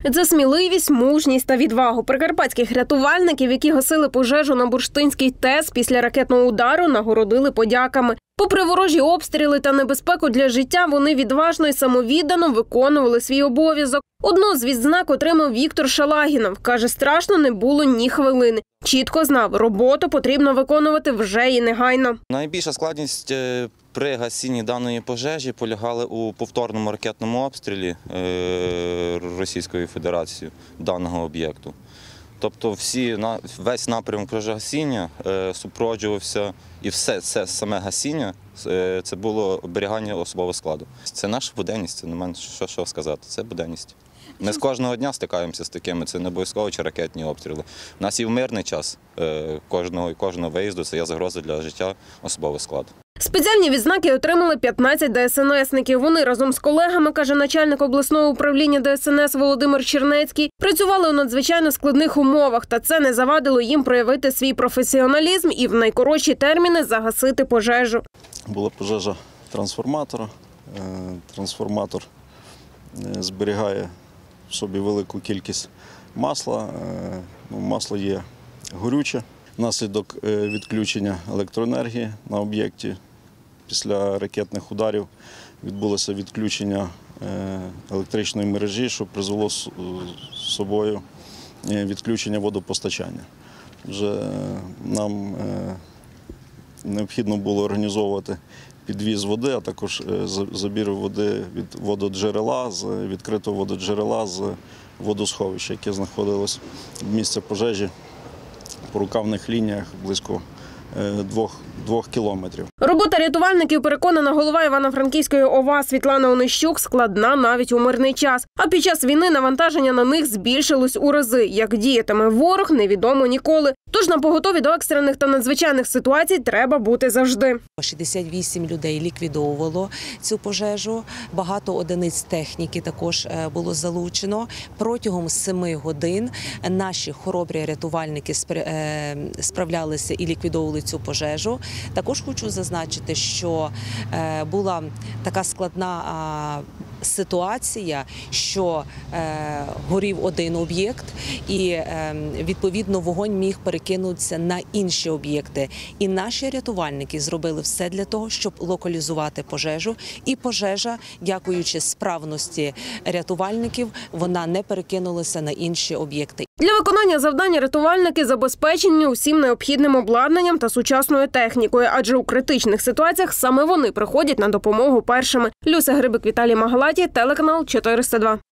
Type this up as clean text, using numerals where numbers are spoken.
За сміливість, мужність та відвагу прикарпатських рятувальників, які гасили пожежу на Бурштинській ТЕС після ракетного удару, нагородили подяками. Попри ворожі обстріли та небезпеку для життя, вони відважно і самовіддано виконували свій обов'язок. Одну з відзнак отримав Віктор Шалагінов. Каже, страшно не було ні хвилини. Чітко знав, роботу потрібно виконувати вже і негайно. Найбільша складність при гасінні даної пожежі полягала у повторному ракетному обстрілі Російською Федерацією даного об'єкту. Тобто весь напрямок пожежогасіння супроводжувався, і все це саме гасіння – це було оберігання особового складу. Це наша буденність, це не менше що сказати, це буденність. Ми з кожного дня стикаємося з такими, це не обов'язково чи ракетні обстріли. У нас і в мирний час кожного виїзду це є загроза для життя особового складу. Спеціальні відзнаки отримали 15 ДСНСників. Вони разом з колегами, каже начальник обласного управління ДСНС Володимир Чернецький, працювали у надзвичайно складних умовах, та це не завадило їм проявити свій професіоналізм і в найкоротші терміни загасити пожежу. Була пожежа трансформатора. Трансформатор зберігає в собі велику кількість масла. Масло є горюче. Внаслідок відключення електроенергії на об'єкті після ракетних ударів відбулося відключення електричної мережі, що призвело з собою відключення водопостачання. Вже нам необхідно було організовувати підвіз води, а також забір води від вододжерела, з відкритого вододжерела з водосховища, яке знаходилось в місці пожежі по рукавних лініях близько 2 кілометрів. Робота рятувальників, переконана голова Івано-Франківської ОВА Світлана Онищук, складна навіть у мирний час. А під час війни навантаження на них збільшилось у рази. Як діятиме ворог, невідомо ніколи. Тож напоготові до екстрених та надзвичайних ситуацій треба бути завжди. 68 людей ліквідовувало цю пожежу, багато одиниць техніки також було залучено. Протягом 7 годин наші хоробрі рятувальники справлялися і ліквідовували цю пожежу. Також хочу зазначити, що була така складна ситуація, що горів один об'єкт і, відповідно, вогонь міг перекинутися на інші об'єкти. І наші рятувальники зробили все для того, щоб локалізувати пожежу. І пожежа, дякуючи справності рятувальників, вона не перекинулася на інші об'єкти. Для виконання завдань рятувальники забезпечені усім необхідним обладнанням та сучасною технікою, адже у критичних ситуаціях саме вони приходять на допомогу першими. Люся Грибик, Віталій Магалаті, телеканал 402.